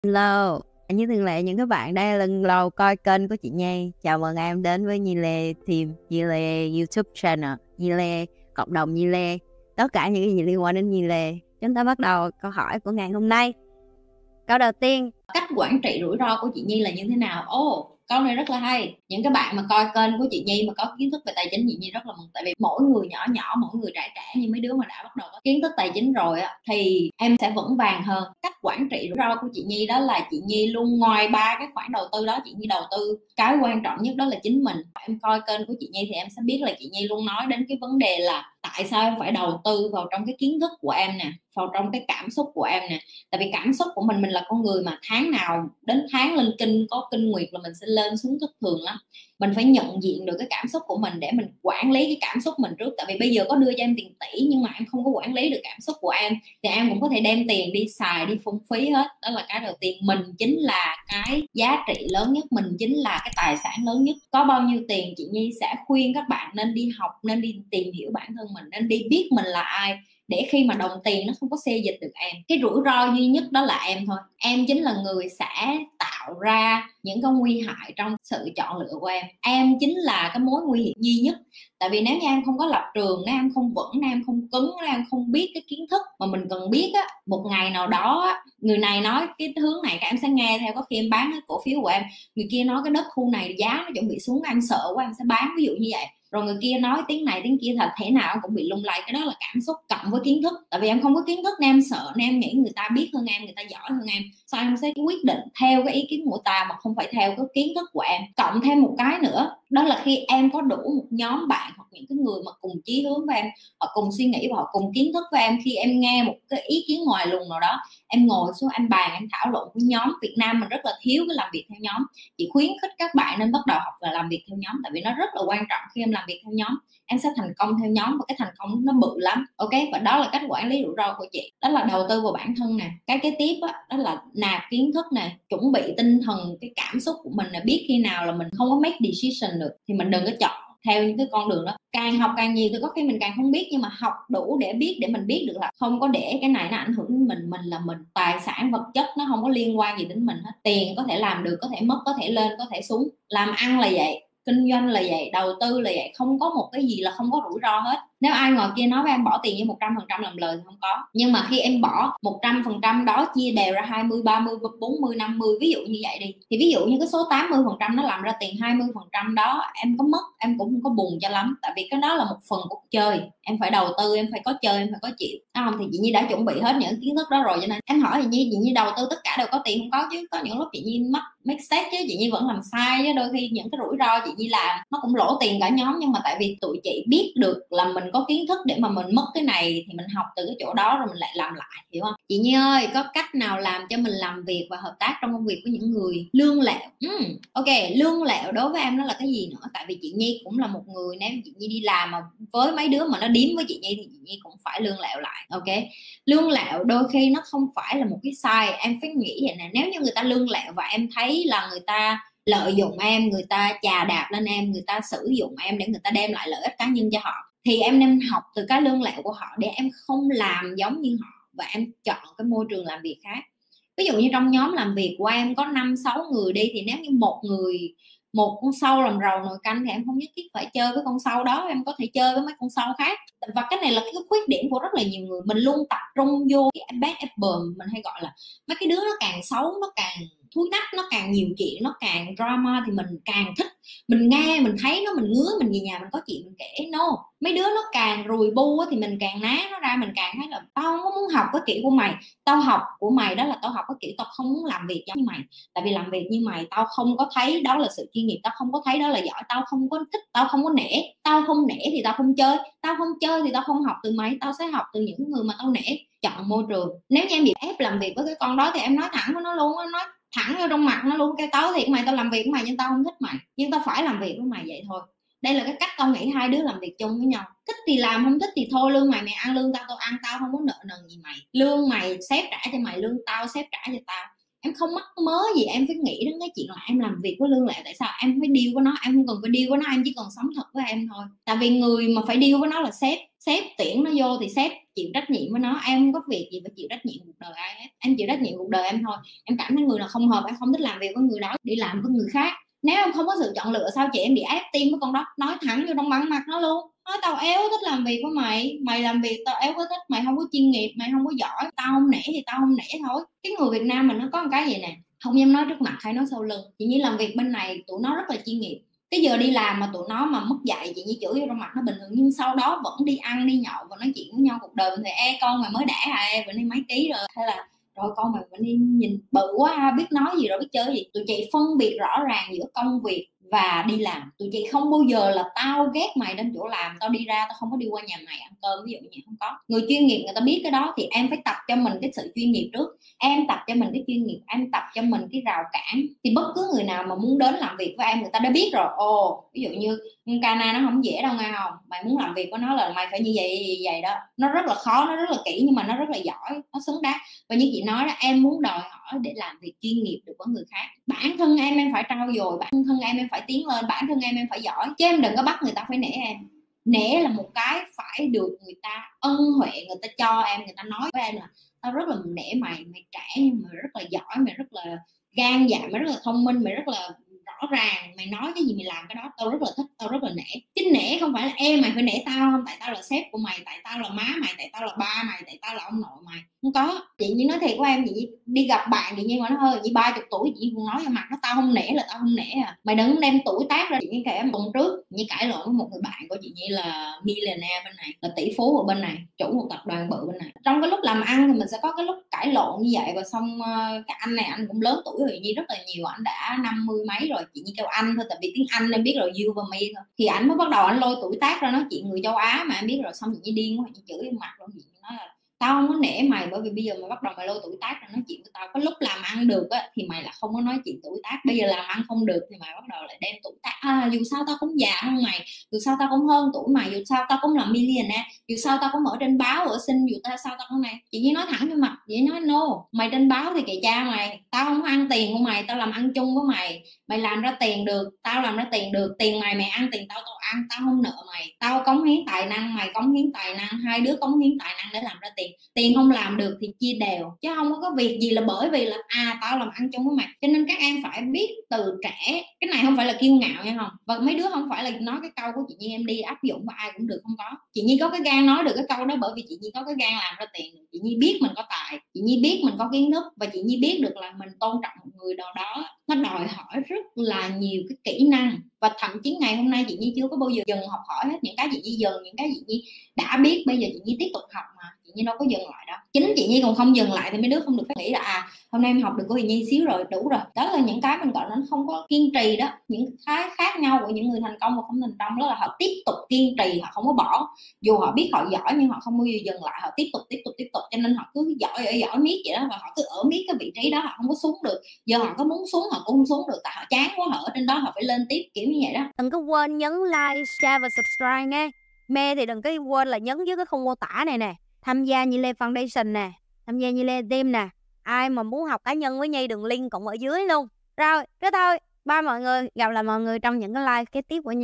Hello, như thường lệ những các bạn đang lần đầu coi kênh của chị Nhi. Chào mừng em đến với Nhi Lê Team, Nhi Lê YouTube channel, Nhi Lê cộng đồng Nhi Lê. Tất cả những cái gì liên quan đến Nhi Lê. Chúng ta bắt đầu câu hỏi của ngày hôm nay. Câu đầu tiên, cách quản trị rủi ro của chị Nhi là như thế nào? Câu này rất là hay. Những cái bạn mà coi kênh của chị Nhi mà có kiến thức về tài chính, chị Nhi rất là mừng. Tại vì mỗi người nhỏ nhỏ, mỗi người trẻ trẻ như mấy đứa mà đã bắt đầu có kiến thức tài chính rồi á, thì em sẽ vững vàng hơn. Cách quản trị rủi ro của chị Nhi đó là chị Nhi luôn, ngoài ba cái khoản đầu tư đó, chị Nhi đầu tư cái quan trọng nhất đó là chính mình. Em coi kênh của chị Nhi thì em sẽ biết là chị Nhi luôn nói đến cái vấn đề là tại sao em phải đầu tư vào trong cái kiến thức của em nè, vào trong cái cảm xúc của em nè. Tại vì cảm xúc của mình là con người mà, tháng nào đến tháng linh kinh có kinh nguyệt là mình sẽ lên xuống thất thường lắm. Mình phải nhận diện được cái cảm xúc của mình để mình quản lý cái cảm xúc mình trước. Tại vì bây giờ có đưa cho em tiền tỷ nhưng mà em không có quản lý được cảm xúc của em thì em cũng có thể đem tiền đi xài, đi phung phí hết. Đó là cái đầu tiên. Mình chính là cái giá trị lớn nhất, mình chính là cái tài sản lớn nhất. Có bao nhiêu tiền chị Nhi sẽ khuyên các bạn nên đi học, nên đi tìm hiểu bản thân mình, nên đi biết mình là ai, để khi mà đồng tiền nó không có xê dịch được em. Cái rủi ro duy nhất đó là em thôi. Em chính là người sẽ tạo ra những cái nguy hại trong sự chọn lựa của em chính là cái mối nguy hiểm duy nhất. Tại vì nếu như em không có lập trường, nếu em không vững, nếu em không cứng, nếu em không biết cái kiến thức mà mình cần biết á, một ngày nào đó á, người này nói cái hướng này các em sẽ nghe theo. Có khi em bán cái cổ phiếu của em, người kia nói cái đất khu này giá nó chuẩn bị xuống, em sợ quá em sẽ bán, ví dụ như vậy. Rồi người kia nói tiếng này tiếng kia, thật thể nào cũng bị lung lay. Cái đó là cảm xúc cộng với kiến thức. Tại vì em không có kiến thức nên em sợ, nên em nghĩ người ta biết hơn em, người ta giỏi hơn em, sao em sẽ quyết định theo cái ý kiến của người ta mà không phải theo cái kiến thức của em. Cộng thêm một cái nữa đó là khi em có đủ một nhóm bạn hoặc những cái người mà cùng chí hướng với em, họ cùng suy nghĩ và họ cùng kiến thức với em, khi em nghe một cái ý kiến ngoài luồng nào đó, em ngồi xuống em bàn, em thảo luận với nhóm. Việt Nam mình rất là thiếu cái làm việc theo nhóm. Chị khuyến khích các bạn nên bắt đầu học và làm việc theo nhóm, tại vì nó rất là quan trọng. Khi em làm việc theo nhóm em sẽ thành công theo nhóm, và cái thành công nó bự lắm. Ok, và đó là cách quản lý rủi ro của chị. Đó là đầu tư vào bản thân nè. Cái kế tiếp đó là nạp kiến thức nè, chuẩn bị tinh thần, cái cảm xúc của mình là biết khi nào là mình không có make decision được thì mình đừng có chọn theo những cái con đường đó. Càng học càng nhiều thì có khi mình càng không biết, nhưng mà học đủ để biết, để mình biết được là không có để cái này nó ảnh hưởng đến mình. Mình là mình, tài sản vật chất nó không có liên quan gì đến mình hết. Tiền có thể làm được, có thể mất, có thể lên, có thể xuống. Làm ăn là vậy, kinh doanh là vậy, đầu tư là vậy, không có một cái gì là không có rủi ro hết. Nếu ai ngoài kia nói với em bỏ tiền như 100% làm lời thì không có. Nhưng mà khi em bỏ 100% đó chia đều ra 20, 30, 40, 50, ví dụ như vậy đi, thì ví dụ như cái số 80% nó làm ra tiền, 20% đó em có mất em cũng không có buồn cho lắm. Tại vì cái đó là một phần của cuộc chơi. Em phải đầu tư, em phải có chơi, em phải có chịu. Không thì chị Nhi đã chuẩn bị hết những kiến thức đó rồi, cho nên em hỏi chị Nhi đầu tư tất cả đều có tiền không? Có chứ. Có những lúc chị Nhi mắc mistake chứ, chị Nhi vẫn làm sai chứ. Đôi khi những cái rủi ro chị Nhi làm nó cũng lỗ tiền cả nhóm, nhưng mà tại vì tụi chị biết được là mình có kiến thức để mà mình mất cái này thì mình học từ cái chỗ đó rồi mình lại làm lại, hiểu không? Chị Nhi ơi, có cách nào làm cho mình làm việc và hợp tác trong công việc với những người lương lẹo? Ok, lương lẹo đối với em nó là cái gì nữa? Tại vì chị Nhi cũng là một người, nếu chị Nhi đi làm mà với mấy đứa mà nó điếm với chị Nhi thì chị Nhi cũng phải lương lẹo lại. Ok, lương lẹo đôi khi nó không phải là một cái sai. Em phải nghĩ vậy nè, nếu như người ta lương lẹo và em thấy là người ta lợi dụng em, người ta chà đạp lên em, người ta sử dụng em để người ta đem lại lợi ích cá nhân cho họ, thì em nên học từ cái lương lẹo của họ để em không làm giống như họ và em chọn cái môi trường làm việc khác. Ví dụ như trong nhóm làm việc của em có 5-6 người đi, thì nếu như một con sâu làm rầu nồi canh thì em không nhất thiết phải chơi với con sâu đó, em có thể chơi với mấy con sâu khác. Và cái này là cái khuyết điểm của rất là nhiều người, mình luôn tập trung vô cái bad apple, mình hay gọi là mấy cái đứa nó càng xấu, nó càng thúi nách, nó càng nhiều chuyện, nó càng drama thì mình càng thích. Mình nghe mình thấy nó, mình ngứa, mình về nhà mình có chuyện mình kể. No, mấy đứa nó càng rùi bu thì mình càng ná nó ra, mình càng thấy là tao không muốn học cái kiểu của mày. Tao học của mày đó là tao học cái kiểu, tao không muốn làm việc giống như mày. Tại vì làm việc như mày tao không có thấy đó là sự chuyên nghiệp, tao không có thấy đó là giỏi, tao không có thích, tao không có nể. Tao không nể thì tao không chơi, tao không chơi thì tao không học từ mày, tao sẽ học từ những người mà tao nể. Chọn môi trường. Nếu như em bị ép làm việc với cái con đó thì em nói thẳng với nó luôn, nói thẳng vô trong mặt nó luôn, cái tao thiệt mày, tao làm việc với mày nhưng tao không thích mày, nhưng tao phải làm việc với mày vậy thôi. Đây là cái cách tao nghĩ hai đứa làm việc chung với nhau. Thích thì làm, không thích thì thôi. Lương mày mày ăn lương tao, tao ăn. Tao không có nợ nần gì mày. Lương mày sếp trả cho mày, lương tao sếp trả cho tao. Em không mắc mớ gì em phải nghĩ đến cái chuyện là em làm việc với lương lẹo. Tại sao em phải deal với nó? Em không cần phải deal với nó, em chỉ cần sống thật với em thôi. Tại vì người mà phải deal với nó là sếp. Sếp tuyển nó vô thì sếp chịu trách nhiệm với nó, em không có việc gì phải chịu trách nhiệm cuộc đời ai hết, em chịu trách nhiệm cuộc đời em thôi. Em cảm thấy người nào không hợp, em không thích làm việc với người đó, đi làm với người khác. Nếu em không có sự chọn lựa, sao chị em bị ép tim với con đó, nói thẳng vô trong bằng mặt nó luôn, nói tao éo thích làm việc với mày, mày làm việc tao éo có thích, mày không có chuyên nghiệp, mày không có giỏi, tao không nể thì tao không nể thôi. Cái người Việt Nam mình nó có một cái gì nè, không dám nói trước mặt hay nói sau lưng. Chị Nhi làm việc bên này tụi nó rất là chuyên nghiệp, cái giờ đi làm mà tụi nó mà mất dạy, chị Nhi chửi vô trong mặt nó bình thường, nhưng sau đó vẫn đi ăn đi nhậu và nói chuyện với nhau cuộc đời. Thì con mày mới đẻ hả, vẫn đi mấy ký rồi, hay là rồi con mày vẫn đi nhìn bự quá, biết nói gì rồi, biết chơi gì. Tụi chị phân biệt rõ ràng giữa công việc và đi làm. Tụi chị không bao giờ là tao ghét mày đến chỗ làm, tao đi ra tao không có đi qua nhà mày ăn cơm, ví dụ như vậy, không có. Người chuyên nghiệp người ta biết cái đó, thì em phải tập cho mình cái sự chuyên nghiệp trước. Em tập cho mình cái chuyên nghiệp, em tập cho mình cái rào cản, thì bất cứ người nào mà muốn đến làm việc với em, người ta đã biết rồi. Ví dụ như Cana nó không dễ đâu nghe không, mày muốn làm việc với nó là mày phải như vậy đó. Nó rất là khó, nó rất là kỹ, nhưng mà nó rất là giỏi, nó xứng đáng. Và như chị nói đó, em muốn đòi hỏi để làm việc chuyên nghiệp được với người khác, bản thân em phải trau dồi, bản thân em phải tiến lên, bản thân em phải giỏi, chứ em đừng có bắt người ta phải nể em. Nể là một cái phải được người ta ân huệ, người ta cho em, người ta nói với em là tao rất là nể mày, mày trẻ nhưng mà rất là giỏi, mày rất là gan dạ, mày rất là thông minh, mày rất là rõ ràng, mày nói cái gì mày làm cái đó, tao rất là thích, tao rất là nể. Chứ nể không phải là mày phải nể tao không, tại tao là sếp của mày, tại tao là má mày, tại tao là ba mày, tại tao là ông nội mày. Không có. Chị Nhi nói thiệt của em, chị Nhi đi gặp bạn chị Nhi mà nó hơi chị 30 tuổi, chị còn nói vào mặt nó tao không nể là tao không nể à. Mày đừng đem tuổi tác ra. Chị Nhi kể em tuần trước chị Nhi cãi lộn với một người bạn của chị Nhi là millionaire bên này, là tỷ phú ở bên này, chủ một tập đoàn bự bên này. Trong cái lúc làm ăn thì mình sẽ có cái lúc cãi lộn như vậy, và xong cái anh này anh cũng lớn tuổi rồi chị Nhi rất là nhiều, anh đã 50 mấy rồi. Chị Nhi kêu anh thôi, tại vì tiếng Anh em biết rồi, you và me thôi. Thì anh mới bắt đầu anh lôi tuổi tác ra nói chuyện người châu Á mà em biết rồi. Xong chị Nhi điên quá, chị chửi vào mặt luôn. Chị nói là tao không có nể mày, bởi vì bây giờ mày bắt đầu mày lôi tuổi tác ra nói chuyện với tao. Có lúc làm ăn được á thì mày là không có nói chuyện tuổi tác, bây giờ làm ăn không được thì mày bắt đầu lại đem tuổi tác. Dù sao tao cũng già hơn mày, dù sao tao cũng hơn tuổi mày, dù sao tao cũng là millionaire, dù sao tao cũng ở trên báo ở xin, dù sao tao cũng này. Chị Nhi nói thẳng vô mặt, chị nói no, mày trên báo thì kệ cha mày, tao không có ăn tiền của mày, tao làm ăn chung với mày. Mày làm ra tiền được, tao làm ra tiền được, tiền mày ăn tiền tao ăn, tao không nợ mày. Tao cống hiến tài năng, mày cống hiến tài năng, hai đứa cống hiến tài năng để làm ra tiền. Tiền không làm được thì chia đều, chứ không có việc gì là bởi vì là tao làm ăn chung với mày. Cho nên các em phải biết từ trẻ, cái này không phải là kiêu ngạo nha, không. Và mấy đứa không phải là nói cái câu của chị Nhi em đi áp dụng với ai cũng được, không có. Chị Nhi có cái gan nói được cái câu đó bởi vì chị Nhi có cái gan làm ra tiền. Chị Nhi biết mình có tài, chị Nhi biết mình có kiến thức, và chị Nhi biết được là mình tôn trọng một người nào đó nó đòi hỏi rất là nhiều cái kỹ năng. Và thậm chí ngày hôm nay chị Nhi chưa có bao giờ dừng học hỏi hết. Những cái chị Nhi dừng, những cái chị Nhi đã biết, bây giờ chị Nhi tiếp tục học mà, chị Nhi đâu có dừng lại đâu. Chính chị Nhi còn không dừng lại thì mấy đứa không được phép nghĩ là hôm nay em học được của chị Nhi xíu rồi đủ rồi. Đó là những cái mình gọi nó không có kiên trì đó. Những cái khác nhau của những người thành công và không thành công đó là họ tiếp tục kiên trì, họ không có bỏ. Dù họ biết họ giỏi nhưng họ không bao giờ dừng lại, họ tiếp tục. Cho nên họ cứ giỏi miết vậy đó, và họ cứ ở miết cái vị trí đó, họ không có xuống được. Giờ họ có muốn xuống họ cũng không xuống được, tại họ chán quá, họ ở trên đó họ phải lên tiếp, kiểu như vậy đó. Đừng có quên nhấn like, share và subscribe nghe. Mê thì đừng có quên là nhấn dưới cái khung mô tả này nè. Tham gia Nhi Lê Foundation nè, tham gia Nhi Lê Team nè. Ai mà muốn học cá nhân với Nhi, đường link cũng ở dưới luôn. Rồi, cái thôi. Bye mọi người, gặp lại mọi người trong những cái live kế tiếp của Nhi.